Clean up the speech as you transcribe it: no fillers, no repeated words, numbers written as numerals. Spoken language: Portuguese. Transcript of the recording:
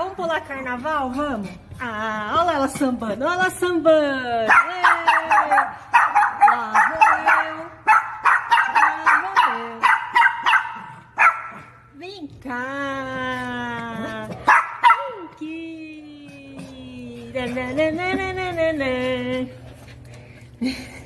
Vamos pular carnaval? Vamos? Ah, olha ela sambando, olha ela sambando. Lá vou eu. Vem cá. Vem aqui. Nananana.